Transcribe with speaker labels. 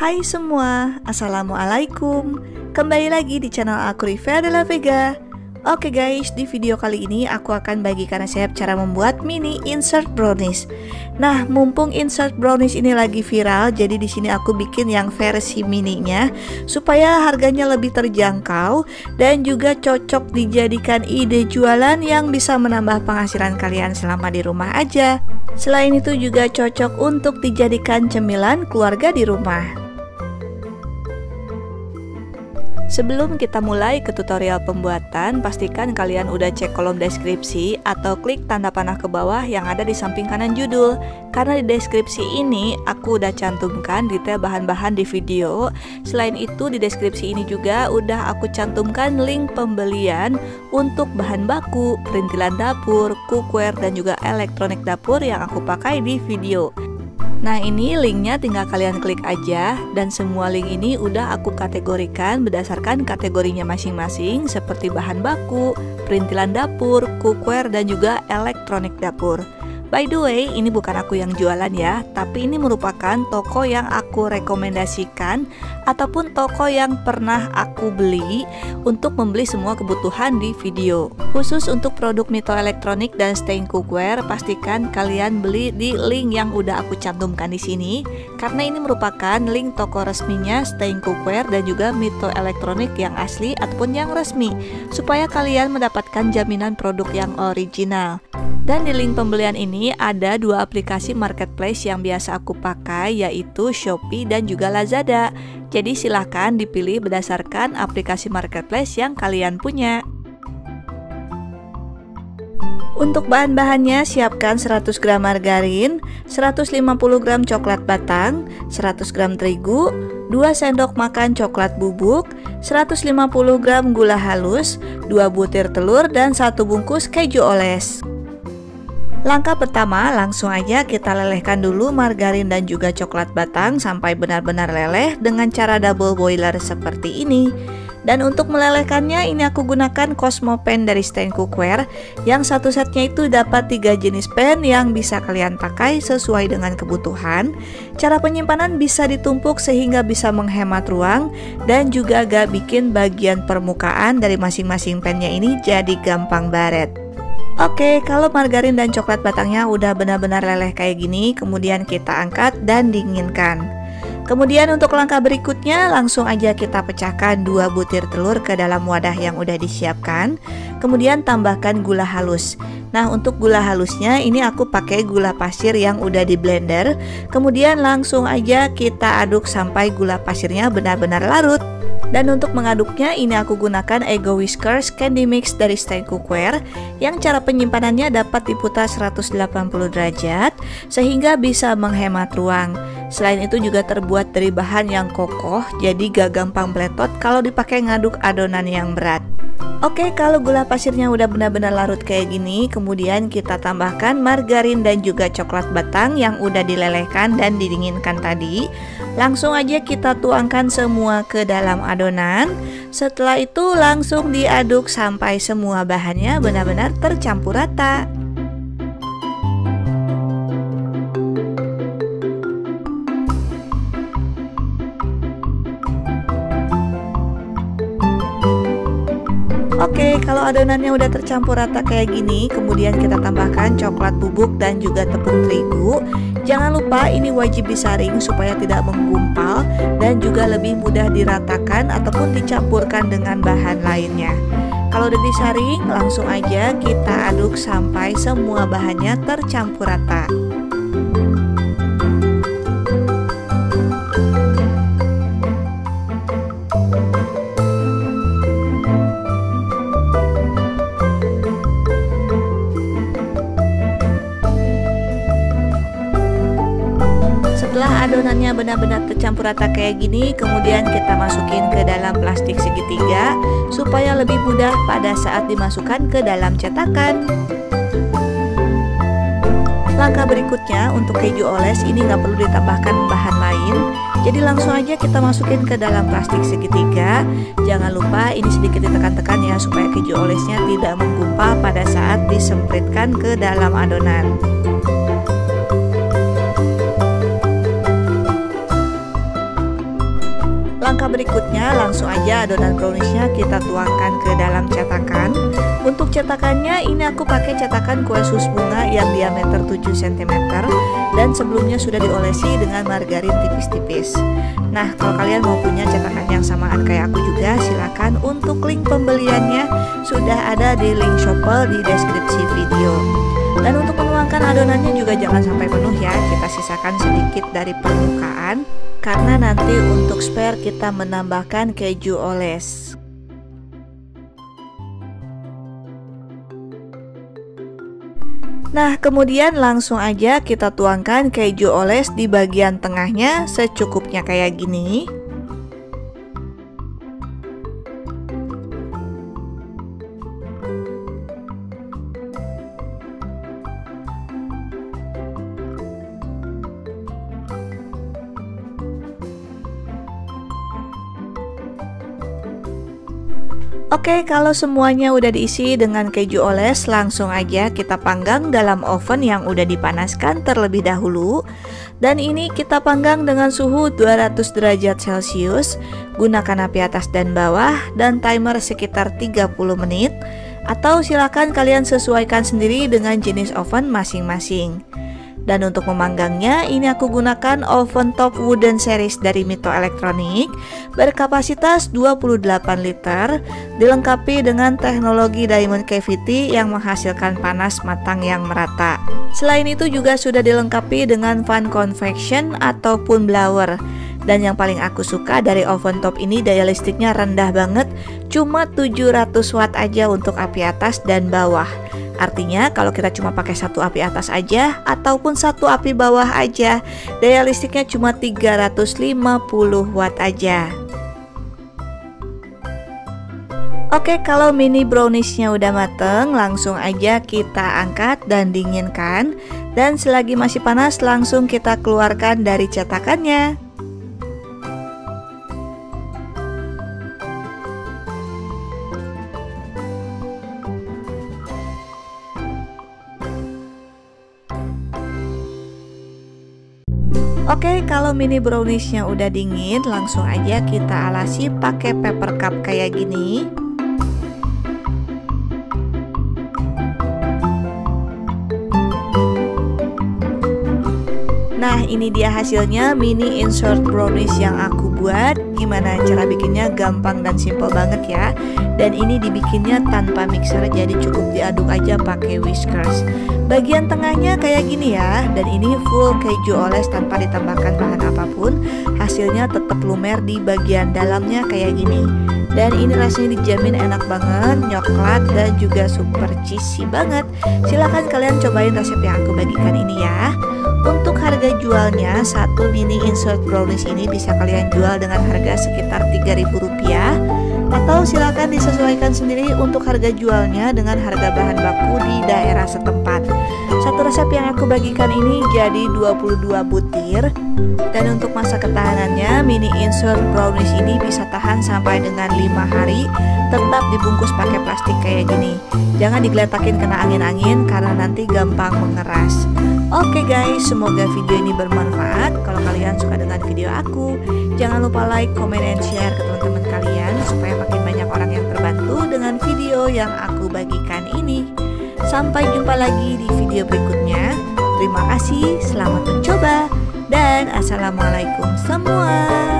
Speaker 1: Hai semua, Assalamualaikum. Kembali lagi di channel aku, Riva de la Vega. Oke guys, di video kali ini aku akan bagikan resep cara membuat mini insert brownies. Nah, mumpung insert brownies ini lagi viral, jadi di sini aku bikin yang versi mininya supaya harganya lebih terjangkau dan juga cocok dijadikan ide jualan yang bisa menambah penghasilan kalian selama di rumah aja. Selain itu juga cocok untuk dijadikan cemilan keluarga di rumah. Sebelum kita mulai ke tutorial pembuatan, pastikan kalian udah cek kolom deskripsi atau klik tanda panah ke bawah yang ada di samping kanan judul. Karena di deskripsi ini aku udah cantumkan detail bahan-bahan di video. Selain itu di deskripsi ini juga udah aku cantumkan link pembelian untuk bahan baku, perintilan dapur, cookware dan juga elektronik dapur yang aku pakai di video. Nah, ini linknya tinggal kalian klik aja, dan semua link ini udah aku kategorikan berdasarkan kategorinya masing-masing seperti bahan baku, perintilan dapur, cookware dan juga elektronik dapur. By the way, ini bukan aku yang jualan ya, tapi ini merupakan toko yang aku rekomendasikan ataupun toko yang pernah aku beli untuk membeli semua kebutuhan di video. Khusus untuk produk Mito Elektronik dan Stein Cookware, pastikan kalian beli di link yang udah aku cantumkan di sini, karena ini merupakan link toko resminya Stein Cookware dan juga Mito Elektronik yang asli ataupun yang resmi, supaya kalian mendapatkan jaminan produk yang original. Dan di link pembelian ini ada dua aplikasi marketplace yang biasa aku pakai, yaitu Shopee dan juga Lazada. Jadi silahkan dipilih berdasarkan aplikasi marketplace yang kalian punya. Untuk bahan-bahannya, siapkan 100 gram margarin, 150 gram coklat batang, 100 gram terigu, 2 sendok makan coklat bubuk, 150 gram gula halus, 2 butir telur, dan 1 bungkus keju oles. Langkah pertama, langsung aja kita lelehkan dulu margarin dan juga coklat batang sampai benar-benar leleh dengan cara double boiler seperti ini. Dan untuk melelehkannya, ini aku gunakan Cosmo Pan dari Stein Cookware, yang satu setnya itu dapat 3 jenis pan yang bisa kalian pakai sesuai dengan kebutuhan. Cara penyimpanan bisa ditumpuk sehingga bisa menghemat ruang dan juga gak bikin bagian permukaan dari masing-masing pannya ini jadi gampang baret. Oke, kalau margarin dan coklat batangnya udah benar-benar leleh kayak gini, kemudian kita angkat dan dinginkan. Kemudian untuk langkah berikutnya, langsung aja kita pecahkan 2 butir telur ke dalam wadah yang udah disiapkan. Kemudian tambahkan gula halus. Nah, untuk gula halusnya ini aku pakai gula pasir yang udah di blender. Kemudian langsung aja kita aduk sampai gula pasirnya benar-benar larut. Dan untuk mengaduknya ini aku gunakan Ego Whiskers Candy Mix dari Stein Cookware, yang cara penyimpanannya dapat diputar 180 derajat sehingga bisa menghemat ruang. Selain itu juga terbuat dari bahan yang kokoh, jadi gak gampang meletot kalau dipakai ngaduk adonan yang berat. Oke, kalau gula pasirnya udah benar-benar larut kayak gini, kemudian kita tambahkan margarin dan juga coklat batang yang udah dilelehkan dan didinginkan tadi. Langsung aja kita tuangkan semua ke dalam adonan. Setelah itu langsung diaduk sampai semua bahannya benar-benar tercampur rata. Oke, kalau adonannya udah tercampur rata kayak gini, kemudian kita tambahkan coklat bubuk dan juga tepung terigu. Jangan lupa ini wajib disaring supaya tidak menggumpal dan juga lebih mudah diratakan ataupun dicampurkan dengan bahan lainnya. Kalau udah disaring, langsung aja kita aduk sampai semua bahannya tercampur rata. Setelah adonannya benar-benar tercampur rata kayak gini, kemudian kita masukin ke dalam plastik segitiga supaya lebih mudah pada saat dimasukkan ke dalam cetakan. Langkah berikutnya, untuk keju oles ini nggak perlu ditambahkan bahan lain, jadi langsung aja kita masukin ke dalam plastik segitiga. Jangan lupa ini sedikit ditekan-tekan ya supaya keju olesnya tidak menggumpal pada saat disempritkan ke dalam adonan. Langkah berikutnya langsung aja adonan browniesnya kita tuangkan ke dalam cetakan. Untuk cetakannya ini aku pakai cetakan kue sus bunga yang diameter 7 cm dan sebelumnya sudah diolesi dengan margarin tipis-tipis. Nah, kalau kalian mau punya cetakan yang samaan kayak aku juga, silakan. Untuk link pembeliannya sudah ada di link Shopee di deskripsi video. Dan untuk menuangkan adonannya juga jangan sampai penuh ya, kita sisakan sedikit dari permukaan karena nanti untuk spare kita menambahkan keju oles. Nah, kemudian langsung aja kita tuangkan keju oles di bagian tengahnya secukupnya kayak gini. Oke, kalau semuanya udah diisi dengan keju oles, langsung aja kita panggang dalam oven yang udah dipanaskan terlebih dahulu. Dan ini kita panggang dengan suhu 200 derajat Celcius, gunakan api atas dan bawah dan timer sekitar 30 menit. Atau silakan kalian sesuaikan sendiri dengan jenis oven masing-masing. Dan untuk memanggangnya, ini aku gunakan oven top wooden series dari Mito Elektronik berkapasitas 28 liter, dilengkapi dengan teknologi diamond cavity yang menghasilkan panas matang yang merata. Selain itu juga sudah dilengkapi dengan fan convection ataupun blower. Dan yang paling aku suka dari oven top ini, daya listriknya rendah banget, cuma 700 watt aja untuk api atas dan bawah. Artinya kalau kita cuma pakai satu api atas aja ataupun satu api bawah aja, daya listriknya cuma 350 watt aja. Oke, kalau mini browniesnya udah mateng, langsung aja kita angkat dan dinginkan. Dan selagi masih panas, langsung kita keluarkan dari cetakannya. Oke, kalau mini browniesnya udah dingin, langsung aja kita alasi pakai paper cup kayak gini. Nah, ini dia hasilnya mini insert brownies yang aku buat. Gimana cara bikinnya? Gampang dan simple banget ya. Dan ini dibikinnya tanpa mixer, jadi cukup diaduk aja pakai whiskers. Bagian tengahnya kayak gini ya. Dan ini full keju oles tanpa ditambahkan bahan apapun. Hasilnya tetap lumer di bagian dalamnya kayak gini. Dan ini rasanya dijamin enak banget, nyoklat dan juga super cheesy banget. Silahkan kalian cobain resep yang aku bagikan ini ya. Untuk harga jualnya, satu mini insert brownies ini bisa kalian jual dengan harga sekitar Rp3.000. Atau silakan disesuaikan sendiri untuk harga jualnya dengan harga bahan baku di daerah setempat. Satu resep yang aku bagikan ini jadi 22 butir. Dan untuk masa ketahanannya, mini insert brownies ini bisa tahan sampai dengan 5 hari. Tetap dibungkus pakai plastik kayak gini. Jangan digeletakin kena angin-angin karena nanti gampang mengeras. Oke guys, semoga video ini bermanfaat. Kalau kalian suka dengan video aku, jangan lupa like, comment, and share ke teman-teman kalian supaya makin banyak orang yang terbantu dengan video yang aku bagikan ini. Sampai jumpa lagi di video berikutnya. Terima kasih, selamat mencoba, dan assalamualaikum semua.